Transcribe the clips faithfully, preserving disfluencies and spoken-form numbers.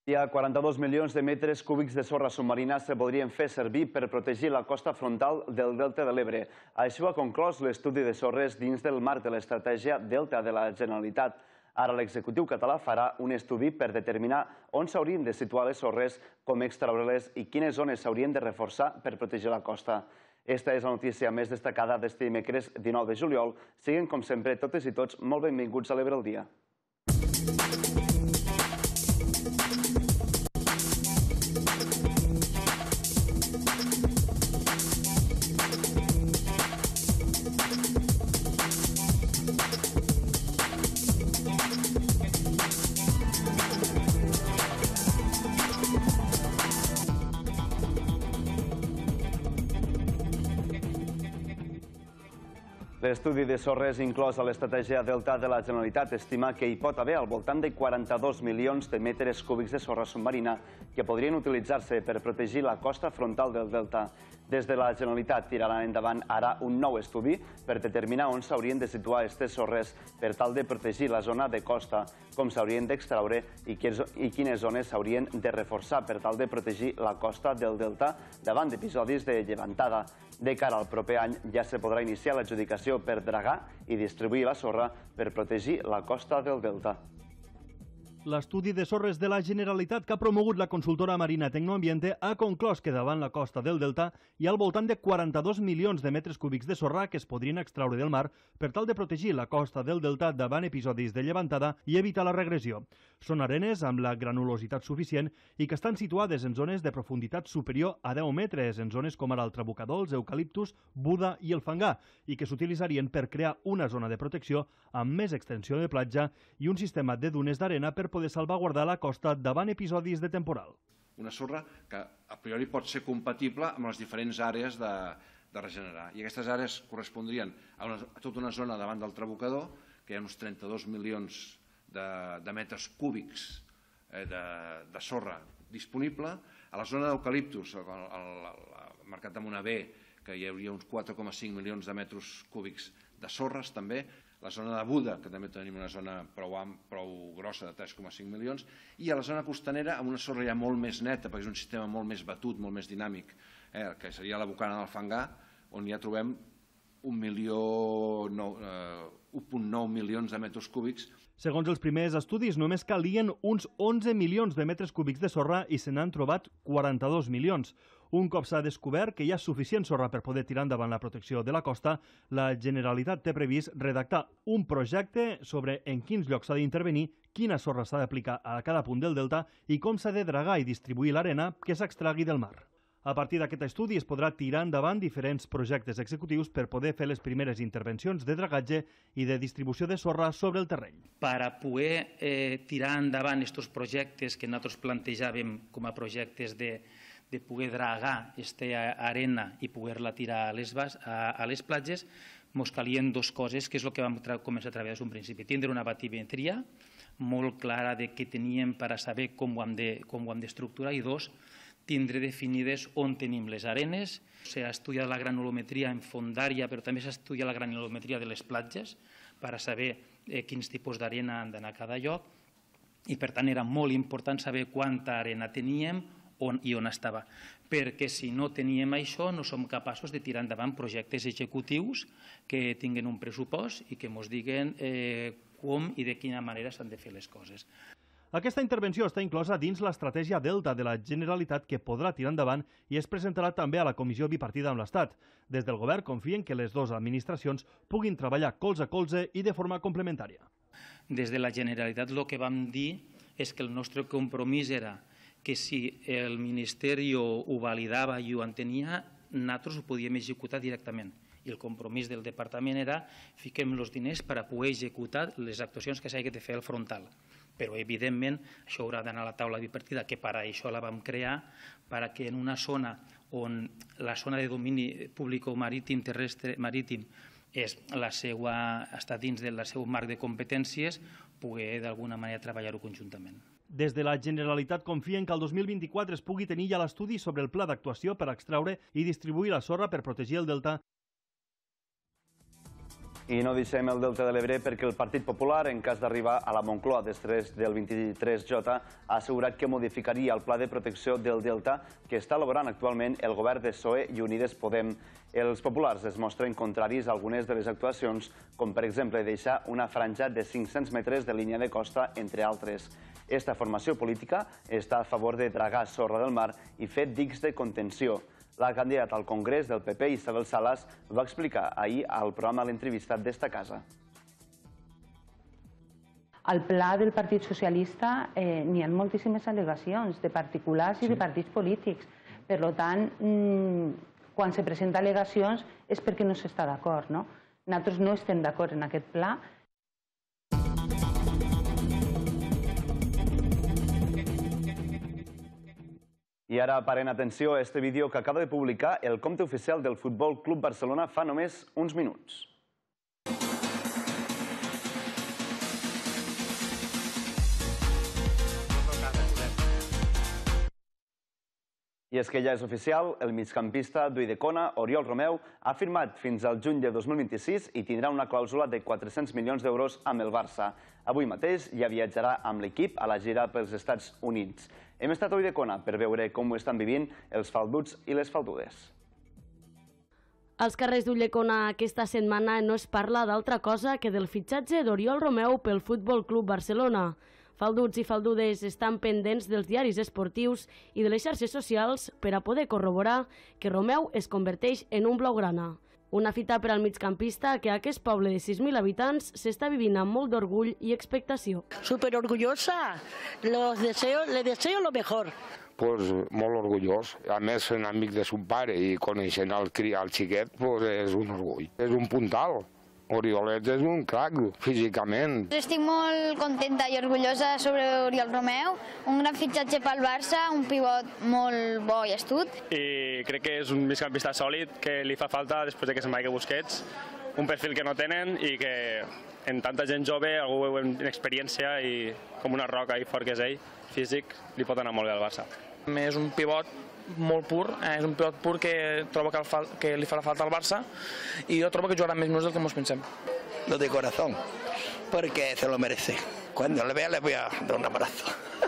Hi ha quaranta-dos milions de metres cúbics de sorra submarina que podrien fer servir per protegir la costa frontal del Delta de l'Ebre. Això ha conclòs l'estudi de sorres dins del marc de l'estratègia Delta de la Generalitat. Ara l'executiu català farà un estudi per determinar on s'haurien de situar les sorres, com extraure-les i quines zones s'haurien de reforçar per protegir la costa. Esta és la notícia més destacada d'este dimecres dinou de juliol. Siguin, com sempre, totes i tots molt benvinguts a l'Ebre al dia. L'estudi de sorres inclòs a l'estratègia Delta de la Generalitat estima que hi pot haver al voltant de quaranta-dos milions de metres cúbics de sorra submarina que podrien utilitzar-se per protegir la costa frontal del Delta. Des de la Generalitat tiraran endavant ara un nou estudi per determinar on s'haurien de situar aquestes sorres per tal de protegir la zona de costa, com s'haurien d'extraure i quines zones s'haurien de reforçar per tal de protegir la costa del Delta davant d'episodis de llevantada. De cara al proper any ja se podrà iniciar l'adjudicació per dragar i distribuir la sorra per protegir la costa del Delta. L'estudi de sorres de la Generalitat que ha promogut la consultora Marina Tecnoambiente ha conclòs que davant la costa del Delta hi ha al voltant de quaranta-dos milions de metres cúbics de sorra que es podrien extraure del mar per tal de protegir la costa del Delta davant episodis de llevantada i evitar la regressió. Són arenes amb la granulositat suficient i que estan situades en zones de profunditat superior a deu metres, en zones com ara el trabucador, els eucaliptus, Buda i el fangar, i que s'utilitzarien per crear una zona de protecció amb més extensió de platja i un sistema de dunes d'arena per poder salvaguardar la costa davant episodis de temporal. Una sorra que a priori pot ser compatible amb les diferents àrees de, de regenerar. I aquestes àrees correspondrien a, una, a tota una zona davant del trabucador, que hi ha uns trenta-dos milions de, de metres cúbics eh, de, de sorra disponible. A la zona d'eucaliptus, al, al, al mercat de Monavé, que hi hauria uns quatre coma cinc milions de metres cúbics de sorres també. La zona de Buda, que també tenim una zona prou, prou grossa de tres coma cinc milions, i a la zona costanera amb una sorra ja molt més neta, perquè és un sistema molt més batut, molt més dinàmic, eh, que seria la bocana del fangar, on ja trobem un milió, eh, un coma nou milions de metres cúbics. Segons els primers estudis, només calien uns onze milions de metres cúbics de sorra i se n'han trobat quaranta-dos milions. Un cop s'ha descobert que hi ha suficient sorra per poder tirar endavant la protecció de la costa, la Generalitat té previst redactar un projecte sobre en quins llocs s'ha d'intervenir, quina sorra s'ha d'aplicar a cada punt del delta i com s'ha de dragar i distribuir l'arena que s'extragui del mar. A partir d'aquest estudi es podrà tirar endavant diferents projectes executius per poder fer les primeres intervencions de dragatge i de distribució de sorra sobre el terreny. Per a poder eh, tirar endavant aquests projectes que nosaltres plantejàvem com a projectes de, de poder dragar aquesta arena i poder-la tirar a les, bas, a, a les platges, ens calien dues coses, que és el que vam començar a treballar des d'un principi. Tindre una batimetria molt clara de què teníem per a saber com ho hem de, com ho hem d'estructurar, i dos, tindre definides on tenim les arenes. S'ha estudiat la granulometria en fondària, però també s'ha estudiat la granulometria de les platges per a saber eh, quins tipus d'arena han d'anar a cada lloc, i per tant era molt important saber quanta arena teníem on, i on estava, perquè si no teníem això no som capaços de tirar endavant projectes executius que tinguin un pressupost i que ens diguen eh, com i de quina manera s'han de fer les coses. Aquesta intervenció està inclosa dins l'estratègia Delta de la Generalitat que podrà tirar endavant i es presentarà també a la comissió bipartida amb l'Estat. Des del govern confien que les dues administracions puguin treballar colze a colze i de forma complementària. Des de la Generalitat el que vam dir és que el nostre compromís era que si el Ministeri ho validava i ho entenia, nosaltres ho podíem executar directament. I el compromís del departament era fiquem els diners per a poder executar les actuacions que s'hagin de fer al frontal. Però, evidentment, això haurà d'anar a la taula bipartida, que per a això la vam crear, perquè en una zona on la zona de domini públic marítim, terrestre, marítim, és la seva, està dins del seu marc de competències, poder d'alguna manera treballar-ho conjuntament. Des de la Generalitat confien que el dos mil vint-i-quatre es pugui tenir ja l'estudi sobre el pla d'actuació per extraure i distribuir la sorra per protegir el delta. I no deixem el Delta de l'Ebre perquè el Partit Popular, en cas d'arribar a la Moncloa després del vint-i-tres J, ha assegurat que modificaria el pla de protecció del Delta que està elaborant actualment el govern de P S O E i Unides Podem. Els populars es mostren contraris a algunes de les actuacions, com per exemple deixar una franja de cinc-cents metres de línia de costa, entre altres. Esta formació política està a favor de dragar sorra del mar i fer dics de contenció. La candidata al Congrés del P P, Isabel Salas, va explicar ahir al programa L'Entrevistat d'esta casa. Al pla del Partit Socialista n'hi ha moltíssimes al·legacions de particulars i de partits polítics. Per tant, quan se presenten al·legacions és perquè no s'està d'acord. Nosaltres no estem d'acord en aquest pla. I ara paren atenció a este vídeo que acaba de publicar el compte oficial del Futbol Club Barcelona fa només uns minuts. I és que ja és oficial, el migcampista d'Ulldecona, Oriol Romeu, ha firmat fins al juny de dos mil vint-i-sis i tindrà una clàusula de quatre-cents milions d'euros amb el Barça. Avui mateix ja viatjarà amb l'equip a la gira pels Estats Units. Hem estat a Ulldecona per veure com ho estan vivint els falduts i les faldudes. Als carrers d'Ulldecona aquesta setmana no es parla d'altra cosa que del fitxatge d'Oriol Romeu pel Futbol Club Barcelona. Falduts i faldudes estan pendents dels diaris esportius i de les xarxes socials per a poder corroborar que Romeu es converteix en un blaugrana. Una fita per al migcampista que a aquest poble de sis mil habitants s'està vivint amb molt d'orgull i expectació. Súper orgullosa, los deseo, le deseo lo mejor. Pues molt orgullós. A més, sent amic de son pare i coneixent el xiquet, pues és un orgull. És un puntal. Oriolet és un crac, físicament. Estic molt contenta i orgullosa sobre Oriol Romeu, un gran fitxatge pel Barça, un pivot molt bo i astut. I crec que és un migcampista sòlid que li fa falta després que se'n vagi Busquets, un perfil que no tenen i que en tanta gent jove, algú amb experiència i com una roca i fort que és ell, físic, li pot anar molt bé al Barça. És un pivot molt pur, és un pivot pur que trobo que li farà falta al Barça i jo trobo que jugarà més minuts del que ens pensem. Lo de corazón, porque se lo merece. Cuando le vea le voy a dar un abrazo.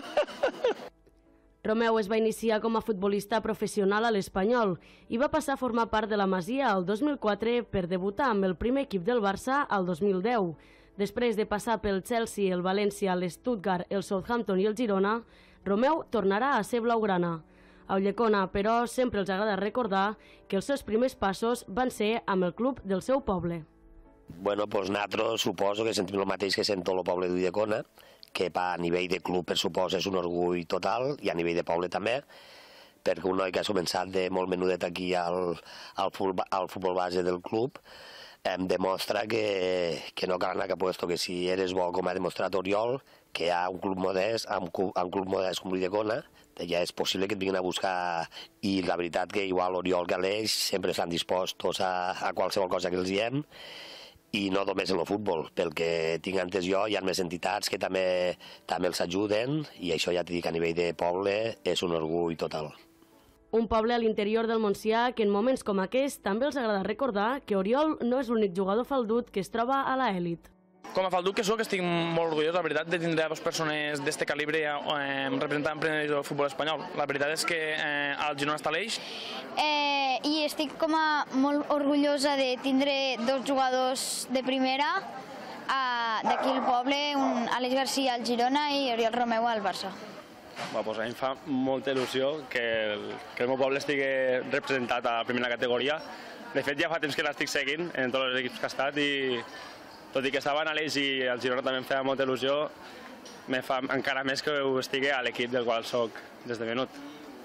Romeu es va iniciar com a futbolista professional a l'Espanyol i va passar a formar part de la Masia el dos mil quatre per debutar amb el primer equip del Barça al dos mil deu. Després de passar pel Chelsea, el València, l'Stuttgart, el Southampton i el Girona, Romeu tornarà a ser blaugrana. A Ulldecona, però, sempre els agrada recordar que els seus primers passos van ser amb el club del seu poble. Bueno, doncs nosaltres suposo que sentim el mateix que sent tot el poble d'Ulldecona, que a nivell de club, per suposo, és un orgull total, i a nivell de poble també, perquè un noi que ha començat de molt menudet aquí al, al, al futbol base del club, em demostra que, que no cal anar cap puesto, que si eres bo, com ha demostrat Oriol, que hi ha un club modest, un club modest com Ulldecona, ja és possible que et vinguin a buscar, i la veritat que igual Oriol que Aleix sempre estan dispostos a, a qualsevol cosa que els diem, i no només en el futbol, pel que tinc antes jo, hi ha més entitats que també, també els ajuden, i això ja t'he dit que a nivell de poble és un orgull total. Un poble a l'interior del Montsià que en moments com aquest també els agrada recordar que Oriol no és l'únic jugador faldut que es troba a l'elit. Com a faldut que soc, estic molt orgullós, la veritat, de tindre dues persones d'este calibre eh, representant el futbol espanyol. La veritat és que eh, al Girona està l'Eix. Eh, I estic com a molt orgullosa de tindre dos jugadors de primera d'aquí al poble, un Àlex Garcia al Girona i Oriol Romeu al Barça. Va, doncs a mi em fa molta il·lusió que el, que el meu poble estigui representat a la primera categoria. De fet, ja fa temps que l'estic seguint en tots els equips que ha estat i tot i que estava en Aleix i el Girona també em feia molta il·lusió, me fa encara més que ho estigui a l'equip del qual soc des de menut.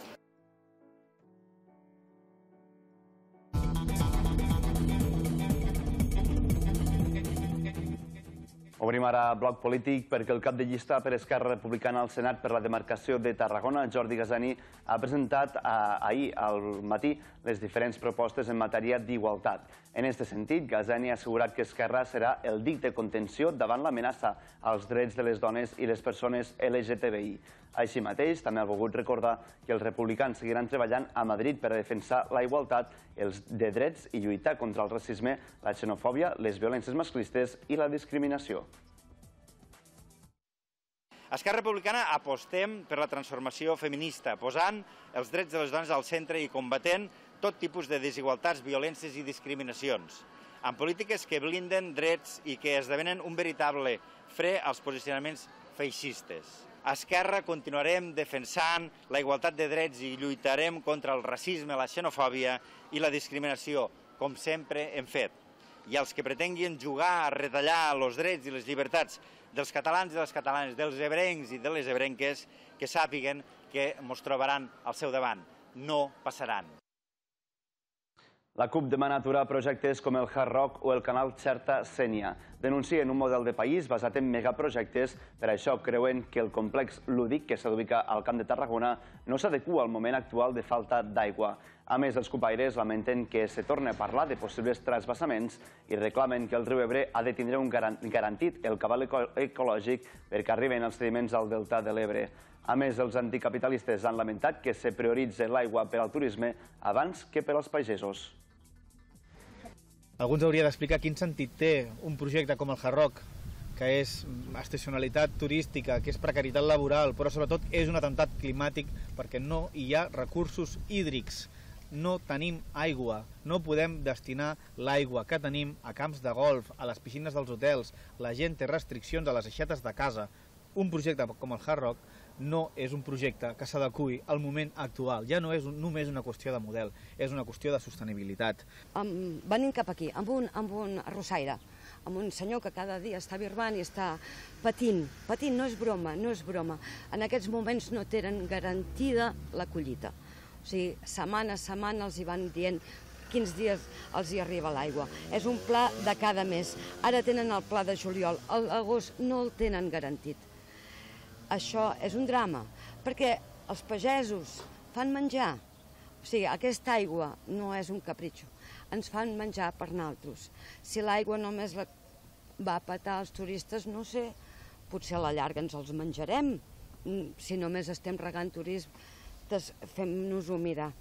Obrim ara bloc polític perquè el cap de llista per Esquerra Republicana al Senat per la demarcació de Tarragona, Jordi Gazani, ha presentat ahir al matí les diferents propostes en matèria d'igualtat. En aquest sentit, Gazani ha assegurat que Esquerra serà el dic de contenció davant l'amenaça als drets de les dones i les persones L G T B I. Així mateix, també ha volgut recordar que els republicans seguiran treballant a Madrid per a defensar la igualtat, els de drets i lluitar contra el racisme, la xenofòbia, les violències masclistes i la discriminació. A Esquerra Republicana apostem per la transformació feminista, posant els drets de les dones al centre i combatent tot tipus de desigualtats, violències i discriminacions, amb polítiques que blinden drets i que esdevenen un veritable fre als posicionaments feixistes. A Esquerra continuarem defensant la igualtat de drets i lluitarem contra el racisme, la xenofòbia i la discriminació, com sempre hem fet. I els que pretenguin jugar a retallar els drets i les llibertats dels catalans i les catalanes, dels ebrencs i de les ebrenques, que sàpiguen que ens trobaran al seu davant. No passaran. La CUP demana aturar projectes com el Hard Rock o el canal Xerta-Sénia. Denuncien un model de país basat en megaprojectes, per això creuen que el complex lúdic que s'ubica al Camp de Tarragona no s'adequa al moment actual de falta d'aigua. A més, els cupaires lamenten que se torni a parlar de possibles trasbassaments i reclamen que el riu Ebre ha de tindre un garantit el cabal ecològic perquè arriben els sediments al delta de l'Ebre. A més, els anticapitalistes han lamentat que se prioritzi l'aigua per al turisme abans que per als pagesos. Algú ens hauria d'explicar quin sentit té un projecte com el Hard Rock, que és estacionalitat turística, que és precarietat laboral, però sobretot és un atemptat climàtic perquè no hi ha recursos hídrics. No tenim aigua, no podem destinar l'aigua que tenim a camps de golf, a les piscines dels hotels, la gent té restriccions a les aixetes de casa. Un projecte com el Hard Rock no és un projecte que s'adequi al moment actual. Ja no és només una qüestió de model, és una qüestió de sostenibilitat. Um, venim cap aquí, amb un, amb un arrossaire, amb un senyor que cada dia està birbant i està patint. Patint no és broma, no és broma. En aquests moments no tenen garantida la collita. O sigui, setmana a setmana els hi van dient quins dies els hi arriba l'aigua. És un pla de cada mes. Ara tenen el pla de juliol, l'agost no el tenen garantit. Això és un drama, perquè els pagesos fan menjar. O sigui, aquesta aigua no és un capritxo, ens fan menjar per nosaltres. Si l'aigua només la va a petar als turistes, no sé, potser a la llarga ens els menjarem. Si només estem regant turisme, fem-nos-ho mirar.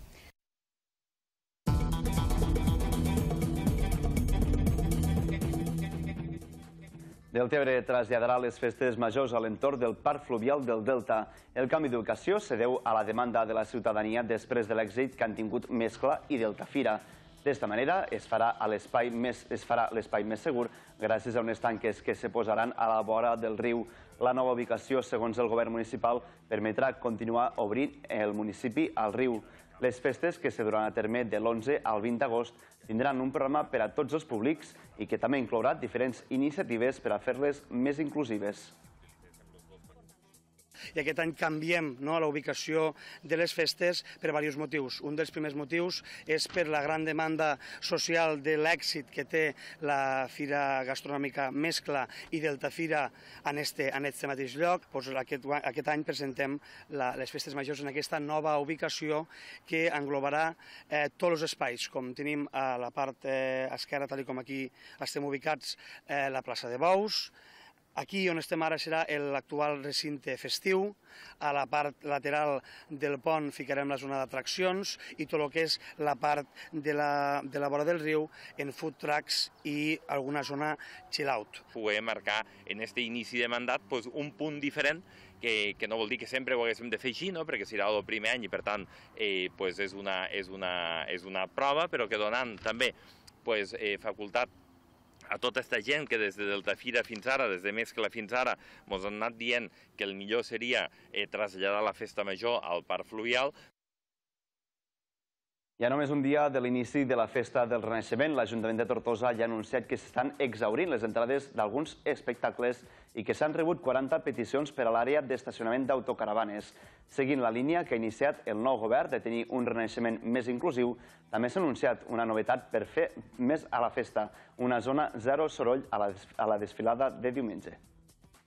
Deltebre traslladarà les festes majors a l'entorn del Parc Fluvial del Delta. El canvi d'ubicació se deu a la demanda de la ciutadania després de l'èxit que han tingut Mescla i Deltafira. D'esta manera es farà l'espai més, es farà l'espai més segur gràcies a unes tanques que se posaran a la vora del riu. La nova ubicació, segons el govern municipal, permetrà continuar obrint el municipi al riu. Les festes, que se duran a terme de l'onze al vint d'agost, tindran un programa per a tots els públics i que també inclourà diferents iniciatives per a fer-les més inclusives. I aquest any canviem la ubicació de les festes per diversos motius. Un dels primers motius és per la gran demanda social de l'èxit que té la Fira Gastronòmica Mescla i Deltafira en aquest mateix lloc. Aquest any presentem les festes majors en aquesta nova ubicació que englobarà tots els espais, com tenim a la part esquerra, tal com aquí estem ubicats, la plaça de Bous. Aquí on estem ara serà l'actual recinte festiu. A la part lateral del pont ficarem la zona d'atraccions i tot el que és la part de la, de la vora del riu en food trucks i alguna zona chill out. Poder marcar en aquest inici de mandat pues, un punt diferent que, que no vol dir que sempre ho haguéssim de fer així, no? Perquè serà el primer any i per tant eh, pues és, una, és, una, és una prova, però que donant també pues, eh, facultat a tota aquesta gent que des de Deltafira fins ara, des de Mescla fins ara, ens han anat dient que el millor seria eh, traslladar la festa major al Parc Fluvial. Hi ha només un dia de l'inici de la Festa del Renaixement. L'Ajuntament de Tortosa ja ha anunciat que s'estan exhaurint les entrades d'alguns espectacles i que s'han rebut quaranta peticions per a l'àrea d'estacionament d'autocaravanes. Seguint la línia que ha iniciat el nou govern de tenir un renaixement més inclusiu, també s'ha anunciat una novetat per fer més a la festa, una zona zero soroll a la desfilada de diumenge.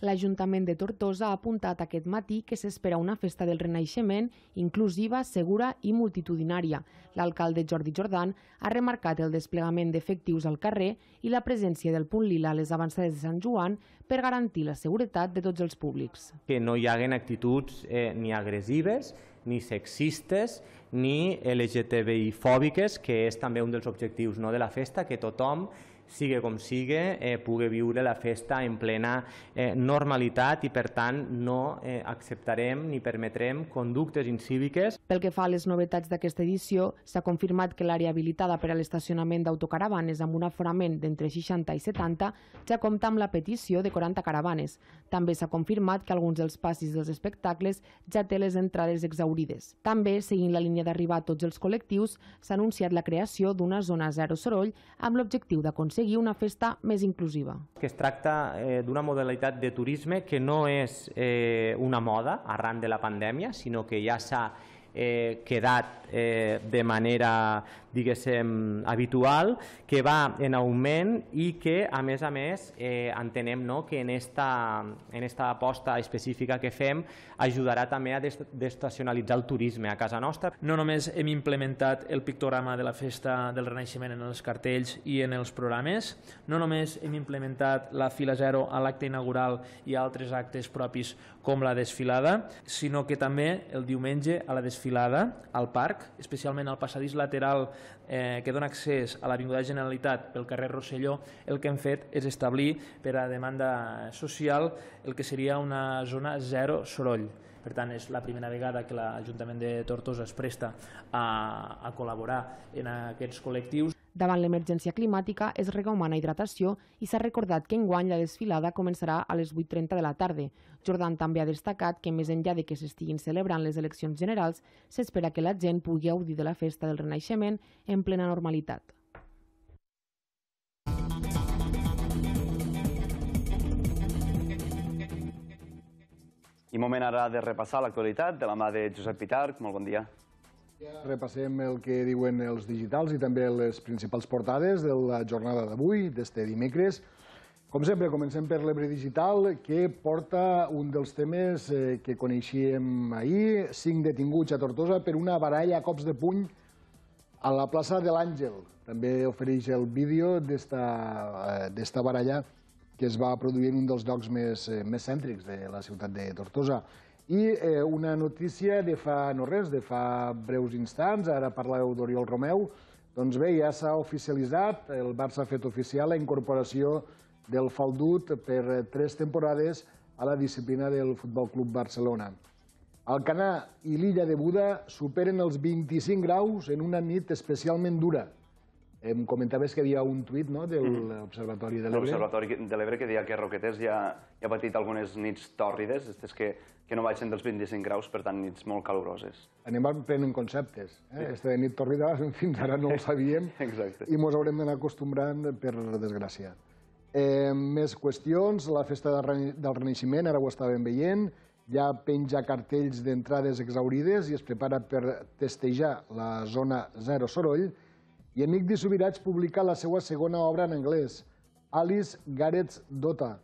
L'Ajuntament de Tortosa ha apuntat aquest matí que s'espera una festa del Renaixement inclusiva, segura i multitudinària. L'alcalde Jordi Jordan ha remarcat el desplegament d'efectius al carrer i la presència del punt lila a les avançades de Sant Joan per garantir la seguretat de tots els públics. Que no hi haguen actituds eh, ni agressives, ni sexistes, ni L G T B I fòbiques, que és també un dels objectius no, de la festa, que tothom, sigui com sigui, eh, pugui viure la festa en plena eh, normalitat i, per tant, no eh, acceptarem ni permetrem conductes incíviques. Pel que fa a les novetats d'aquesta edició, s'ha confirmat que l'àrea habilitada per a l'estacionament d'autocaravanes amb un aforament d'entre seixanta i setanta ja compta amb la petició de quaranta caravanes. També s'ha confirmat que alguns dels passis dels espectacles ja té les entrades exhaurides. També, seguint la línia d'arribar a tots els col·lectius, s'ha anunciat la creació d'una zona zero soroll amb l'objectiu d'aconseguir una festa més inclusiva. Que es tracta eh, d'una modalitat de turisme que no és eh, una moda arran de la pandèmia, sinó que ja s'ha eh, quedat eh, de manera, diguéssim, habitual, que va en augment i que, a més a més, eh, entenem no, que en esta, en esta aposta específica que fem ajudarà també a desestacionalitzar el turisme a casa nostra. No només hem implementat el pictograma de la Festa del Renaixement en els cartells i en els programes, no només hem implementat la fila zero a l'acte inaugural i a altres actes propis com la desfilada, sinó que també el diumenge a la desfilada al parc, especialment al passadís lateral eh, que dona accés a l'Avinguda Generalitat pel carrer Rosselló, el que hem fet és establir per a demanda social el que seria una zona zero soroll. Per tant, és la primera vegada que l'Ajuntament de Tortosa es presta a, a col·laborar en aquests col·lectius. Davant l'emergència climàtica es recomana hidratació i s'ha recordat que enguany la desfilada començarà a les vuit i trenta de la tarda. Jordan també ha destacat que més enllà de que s'estiguin celebrant les eleccions generals, s'espera que la gent pugui gaudir de la festa del Renaixement en plena normalitat. I moment ara de repassar l'actualitat de la mà de Josep Pitarch. Molt bon dia. Repassem el que diuen els digitals i també les principals portades de la jornada d'avui, d'este dimecres. Com sempre, comencem per l'Ebre Digital, que porta un dels temes que coneixíem ahir, cinc detinguts a Tortosa per una baralla a cops de puny a la plaça de l'Àngel. També ofereix el vídeo d'esta baralla que es va produir en un dels llocs més, més cèntrics de la ciutat de Tortosa. I eh, una notícia de fa no res, de fa breus instants, ara parleu d'Oriol Romeu, doncs bé, ja s'ha oficialitzat, el Barça ha fet oficial la incorporació del faldut per tres temporades a la disciplina del Futbol Club Barcelona. Alcanar i l'illa de Buda superen els vint-i-cinc graus en una nit especialment dura. Em comentaves que hi havia un tuit de l'Observatori de l'Ebre. L'Observatori de l'Ebre que deia que Roquetes ja ha patit algunes nits tòrrides, que no baixen dels vint-i-cinc graus, per tant, nits molt caloroses. Anem aprenent conceptes. Aquesta de nit tòrrida fins ara no ho sabíem i ens haurem d'anar acostumbrant, per desgràcia. Més qüestions, la Festa del Renaixement, ara ho estàvem veient, ja penja cartells d'entrades exhaurides i es prepara per testejar la zona zero soroll. I Amic de Subirats publica la seva segona obra en anglès, Alice Garrett's Daughter.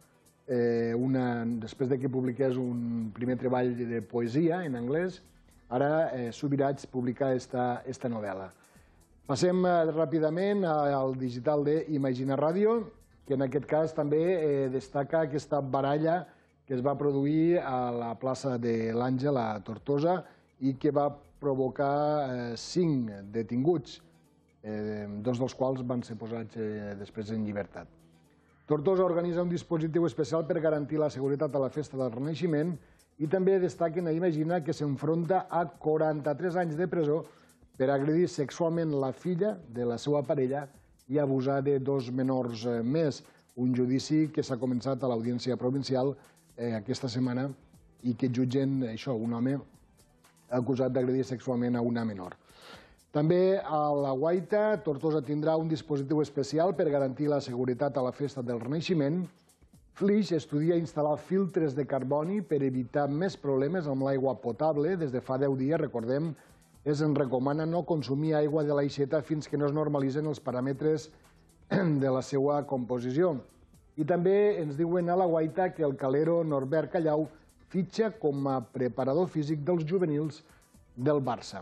Després que publiqués un primer treball de poesia en anglès, ara Subirats publica aquesta novel·la. Passem ràpidament al digital d'Imagina Ràdio, que en aquest cas també destaca aquesta baralla que es va produir a la plaça de l'Àngel, a Tortosa, i que va provocar cinc detinguts, dos dels quals van ser posats després en llibertat. Tortosa organitza un dispositiu especial per garantir la seguretat a la Festa del Renaixement i també destaquen a Imagina que s'enfronta a quaranta-tres anys de presó per agredir sexualment la filla de la seva parella i abusar de dos menors més. Un judici que s'ha començat a l'Audiència Provincial aquesta setmana i que jutgen això, un home acusat d'agredir sexualment a una menor. També a la Guaita, Tortosa tindrà un dispositiu especial per garantir la seguretat a la Festa del Renaixement. Flix estudia instal·lar filtres de carboni per evitar més problemes amb l'aigua potable. Des de fa deu dies, recordem, es recomana no consumir aigua de l'aixeta fins que no es normalitzen els paràmetres de la seva composició. I també ens diuen a la Guaita que el calero Norbert Callau fitxa com a preparador físic dels juvenils del Barça.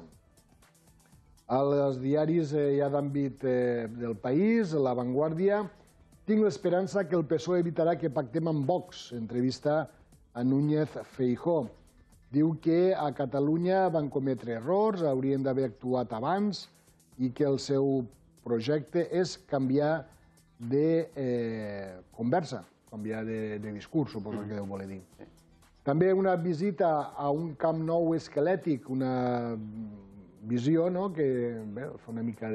Als diaris ja d'àmbit del país, La Vanguardia, tinc l'esperança que el P S O E evitarà que pactem amb Vox. Entrevista a Núñez Feijóo. Diu que a Catalunya van cometre errors, haurien d'haver actuat abans i que el seu projecte és canviar de conversa, canviar de discurs, suposo que deu voler dir. També una visita a un Camp Nou esquelètic, una visió que fa una mica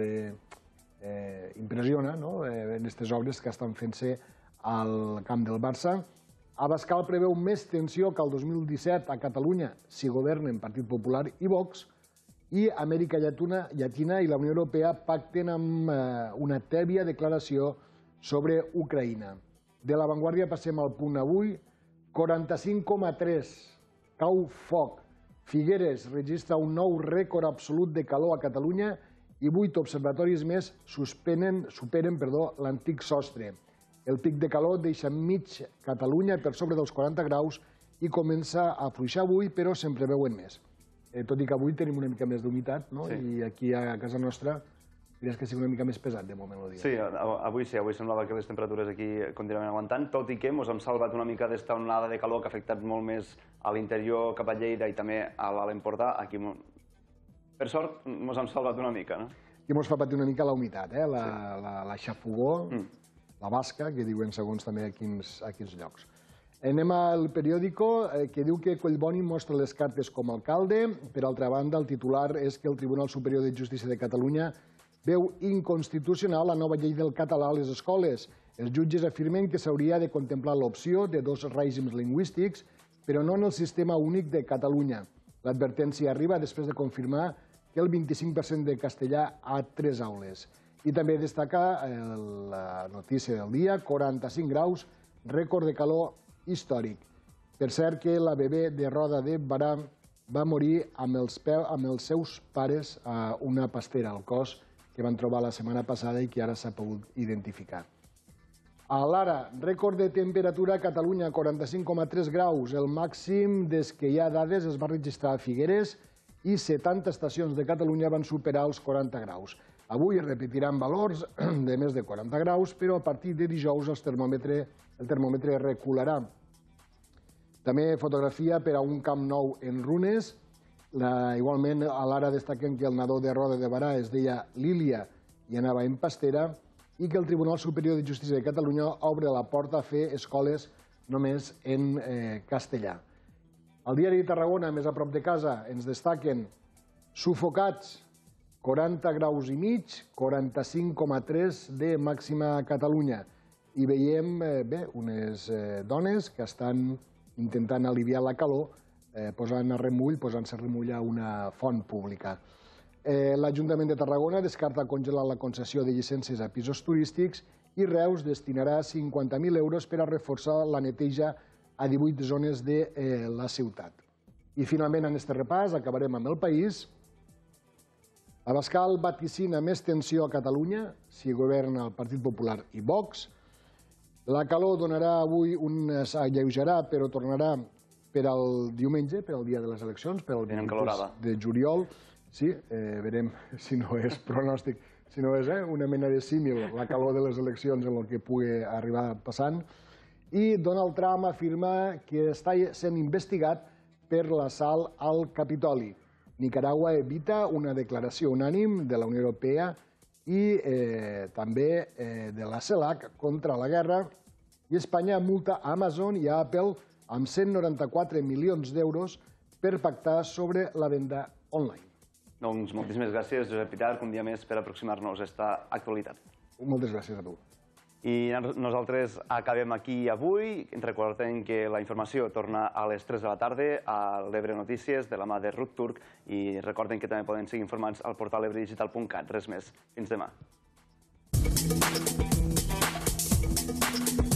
d'impressiona en aquestes obres que estan fent-se al camp del Barça. Abascal preveu més tensió que el dos mil disset a Catalunya si governen Partit Popular i Vox, i Amèrica Llatina i la Unió Europea pacten amb una tèbia declaració sobre Ucraïna. De La Vanguardia passem al punt avui. quaranta-cinc coma tres, cau foc. Figueres registra un nou rècord absolut de calor a Catalunya i vuit observatoris més superen l'antic sostre. El pic de calor deixa mig Catalunya per sobre dels quaranta graus i comença a afluixar avui, però se'n preveuen més. Tot i que avui tenim una mica més d'humitat, i aquí a casa nostra diries que sigui una mica més pesat de moment el dia. Sí, avui sí, avui semblava que les temperatures aquí continuaven aguantant, tot i que ens hem salvat una mica d'esta onada de calor que ha afectat molt més a l'interior, cap a Lleida i també a l'Alt Empordà. Aquí, per sort, ens hem salvat una mica, no? I ens fa patir una mica la humitat, la xafogó, la basca, que diuen segons també a quins llocs. Anem al periòdico, que diu que Collboni mostra les cartes com a alcalde. Per altra banda, el titular és que el Tribunal Superior de Justícia de Catalunya veu inconstitucional la nova llei del català a les escoles. Els jutges afirmen que s'hauria de contemplar l'opció de dos règims lingüístics, però no en el sistema únic de Catalunya. L'advertència arriba després de confirmar que el vint-i-cinc per cent de castellà a tres aules. I també destaca la notícia del dia, quaranta-cinc graus, rècord de calor històric. Per cert que la bebè de Roda de Berà va morir amb els seus pares a una pastera al cos que van trobar la setmana passada i que ara s'ha pogut identificar. A l'Ara, rècord de temperatura a Catalunya, quaranta-cinc coma tres graus. El màxim des que hi ha dades es va registrar a Figueres i setanta estacions de Catalunya van superar els quaranta graus. Avui es repetiran valors de més de quaranta graus, però a partir de dijous el termòmetre recularà. També fotografia per a un Camp Nou en runes. Igualment, a l'Ara destaquen que el nadó de Roda de Berà es deia Lília i anava en pastera i que el Tribunal Superior de Justícia de Catalunya obre la porta a fer escoles només en castellà. Al diari de Tarragona, més a prop de casa, ens destaquen sufocats, quaranta graus i mig, quaranta-cinc coma tres de màxima a Catalunya. I veiem unes dones que estan intentant aliviar la calor posant a remull, posant-se a remull a una font pública. L'Ajuntament de Tarragona descarta congelar la concessió de llicències a pisos turístics i Reus destinarà cinquanta mil euros per a reforçar la neteja a divuit zones de la ciutat. I finalment, en aquest repàs, acabarem amb El País. Abascal vaticina més tensió a Catalunya si governa el Partit Popular i Vox. La calor donarà avui un s'alleujarà, però tornarà per al diumenge, per al dia de les eleccions, per al vint-i-dos de juliol. Sí, veurem si no és pronòstic, si no és una mena de símil, la calor de les eleccions en el que pugui arribar passant. I Donald Trump afirma que està sent investigat per l'assalt al Capitoli. Nicaragua evita una declaració unànime de la Unió Europea i també de la CELAC contra la guerra, i Espanya multa a Amazon i a Apple amb cent noranta-quatre milions d'euros per pactar sobre la venda online. Doncs moltíssimes gràcies, Josep Pitar, un dia més per aproximar-nos a aquesta actualitat. Moltes gràcies a tu. I nosaltres acabem aquí avui. Recordem que la informació torna a les tres de la tarda a l'Ebre Notícies de la mà de Ruth Turk i recordem que també poden seguir informats al portal ebredigital punt cat. Res més. Fins demà.